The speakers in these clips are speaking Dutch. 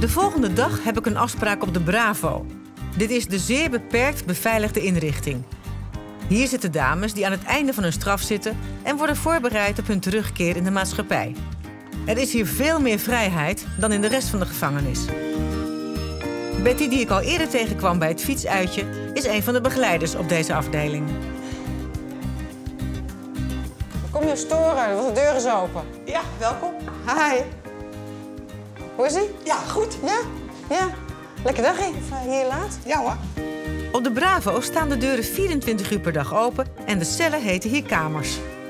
De volgende dag heb ik een afspraak op de Bravo. Dit is de zeer beperkt beveiligde inrichting. Hier zitten dames die aan het einde van hun straf zitten en worden voorbereid op hun terugkeer in de maatschappij. Er is hier veel meer vrijheid dan in de rest van de gevangenis. Betty, die ik al eerder tegenkwam bij het fietsuitje, is een van de begeleiders op deze afdeling. Kom je storen, want de deur is open. Ja, welkom. Hi. Hoe is ie? Ja, goed. Ja? Ja. Lekker dagje. Hier laat? Ja hoor. Op de Bravo staan de deuren 24 uur per dag open en de cellen heten hier kamers.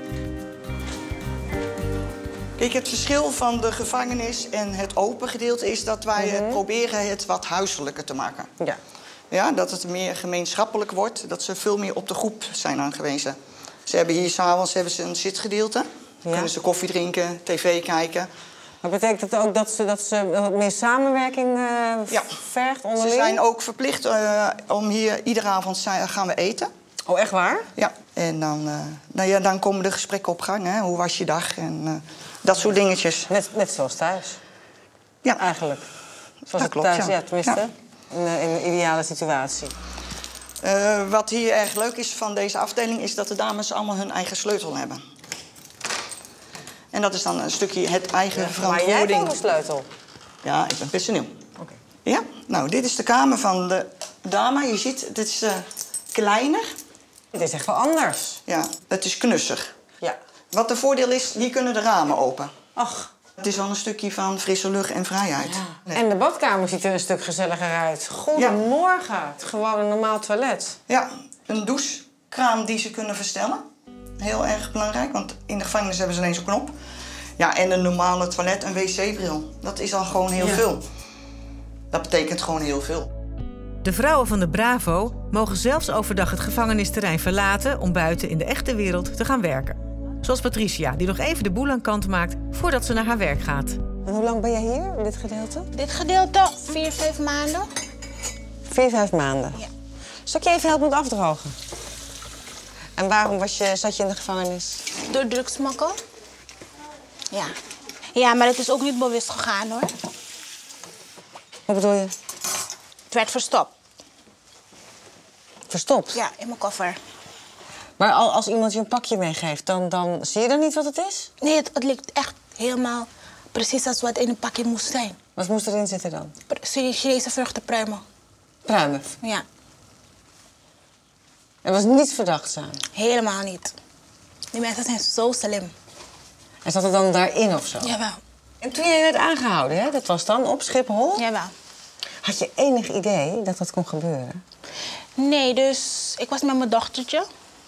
Kijk, het verschil van de gevangenis en het open gedeelte is dat wij proberen het wat huiselijker te maken. Ja. Ja, dat het meer gemeenschappelijk wordt, dat ze veel meer op de groep zijn aangewezen. Ze hebben hier s'avonds een zitgedeelte. Dan kunnen ze koffie drinken, tv kijken. Maar betekent dat ook dat ze wat meer samenwerking vergt onderling? Ze zijn ook verplicht om hier iedere avond gaan we eten. Oh, echt waar? Ja, en dan komen de gesprekken op gang. Hè? Hoe was je dag? En dat soort dingetjes. Net zoals thuis? Ja. Eigenlijk? Zoals dat klopt, thuis, ja. Tenminste, in een ideale situatie. Wat hier erg leuk is van deze afdeling is dat de dames allemaal hun eigen sleutel hebben. En dat is dan een stukje het eigen verantwoording. Maar jij hebt ook een sleutel? Ja, ik ben personeel. Oké. Ja, nou, dit is de kamer van de dame. Je ziet, dit is kleiner. Het is echt wel anders. Ja, het is knussig. Ja. Wat de voordeel is, hier kunnen de ramen open. Ach. Het is wel een stukje van frisse lucht en vrijheid. Ja. Nee. En de badkamer ziet er een stuk gezelliger uit. Goedemorgen. Het is gewoon een normaal toilet. Ja, een douchekraan die ze kunnen verstellen. Heel erg belangrijk, want in de gevangenis hebben ze ineens een knop. Ja, en een normale toilet, een wc-bril. Dat is al gewoon heel veel. Dat betekent gewoon heel veel. De vrouwen van de Bravo mogen zelfs overdag het gevangenisterrein verlaten om buiten in de echte wereld te gaan werken. Zoals Patricia, die nog even de boel aan kant maakt voordat ze naar haar werk gaat. En hoe lang ben jij hier, in dit gedeelte? Dit gedeelte 4, 5 maanden. 4, 5 maanden? Ja. Zal ik je even helpen met afdrogen? En waarom zat je in de gevangenis? Door drugsmokkel. Ja. Ja, maar het is ook niet bewust gegaan, hoor. Wat bedoel je? Het werd verstopt. Verstopt? Ja, in mijn koffer. Maar als iemand je een pakje meegeeft, dan zie je dan niet wat het is? Nee, het lijkt echt helemaal precies als wat in een pakje moest zijn. Wat moest erin zitten dan? Chinese vruchtenpruimen. Pruimen? Ja, Er was niets verdachts aan. helemaal niet. Die mensen zijn zo slim. En zat het dan daarin of zo? Jawel. En toen jij werd aangehouden, hè, dat was dan op Schiphol? Jawel. Had je enig idee dat dat kon gebeuren? Nee, dus ik was met mijn dochtertje.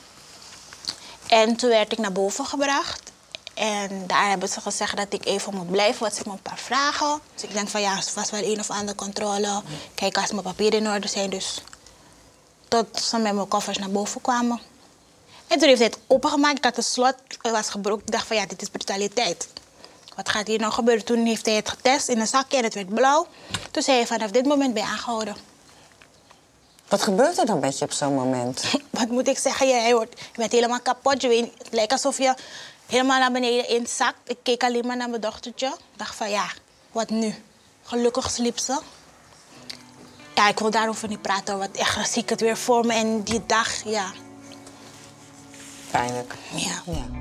En toen werd ik naar boven gebracht. En daar hebben ze gezegd dat ik even moet blijven, want ze hebben me een paar vragen. Dus ik denk van ja, het was wel een of andere controle. Kijk, als mijn papieren in orde zijn, dus... Tot ze met mijn koffers naar boven kwamen. En toen heeft hij het opengemaakt. Ik had het slot, het was gebroken. Ik dacht van ja, dit is brutaliteit. Wat gaat hier nou gebeuren? Toen heeft hij het getest in een zakje en het werd blauw. Toen zei hij vanaf dit moment ben je aangehouden. Wat gebeurt er dan met je op zo'n moment? Wat moet ik zeggen? Je bent helemaal kapot. Het lijkt alsof je helemaal naar beneden inzakt. Ik keek alleen maar naar mijn dochtertje. Ik dacht van ja, wat nu? Gelukkig sliep ze. Ja, ik wil daarover niet praten, want echt zie ik het weer voor me. En die dag, ja. Pijnlijk. Ja.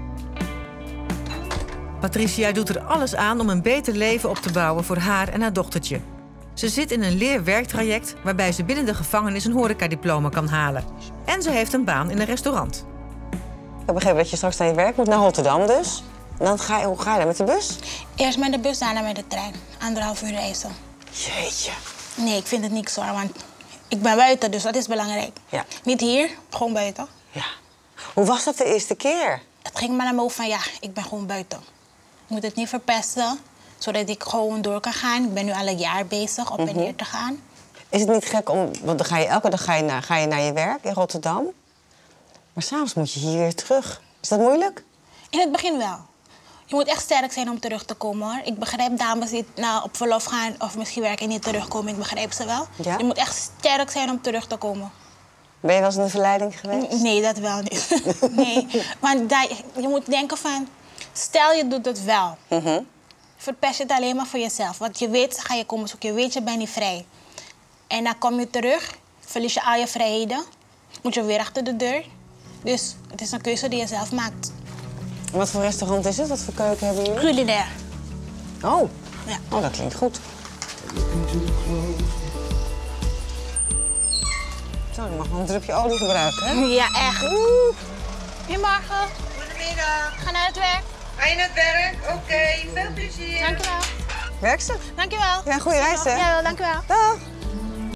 Patricia doet er alles aan om een beter leven op te bouwen voor haar en haar dochtertje. Ze zit in een leerwerktraject waarbij ze binnen de gevangenis een horecadiploma kan halen. En ze heeft een baan in een restaurant. Ik heb begrepen dat je straks naar je werk moet, naar Rotterdam dus. En dan hoe ga je dan met de bus? Eerst met de bus, daarna met de trein. 1,5 uur reizen. Jeetje. Nee, ik vind het niks hoor, want ik ben buiten, dus dat is belangrijk. Ja. Niet hier, gewoon buiten. Ja. Hoe was dat de eerste keer? Het ging maar naar mijn hoofd van ja, ik ben gewoon buiten. Ik moet het niet verpesten, zodat ik gewoon door kan gaan. Ik ben nu al een jaar bezig op en neer te gaan. Is het niet gek om... Want dan elke dag ga je naar je werk in Rotterdam. Maar s'avonds moet je hier weer terug. Is dat moeilijk? In het begin wel. Je moet echt sterk zijn om terug te komen, hoor. Ik begrijp dames die op verlof gaan of misschien werken en niet terugkomen. Ik begrijp ze wel. Ja? Je moet echt sterk zijn om terug te komen. Ben je wel eens in de verleiding geweest? Nee, dat wel niet. Nee, want je moet denken van... Stel, je doet het wel. verpest je het alleen maar voor jezelf. Want je weet, ga je komen zoeken, je weet, je bent niet vrij. En dan kom je terug, verlies je al je vrijheden. Moet je weer achter de deur. Dus het is een keuze die je zelf maakt. Wat voor restaurant is het? Wat voor keuken hebben jullie? Culinair. Oh, Ja. oh dat klinkt goed. Zo, je mag wel een drupje olie gebruiken, hè? Ja, echt. Goedemorgen. Goedemiddag. Ga naar het werk. Ga je naar het werk? Oké, veel plezier. Dankjewel. Werkster? Dankjewel. Ja, goede reis, hè? Ja, dankjewel. Dag.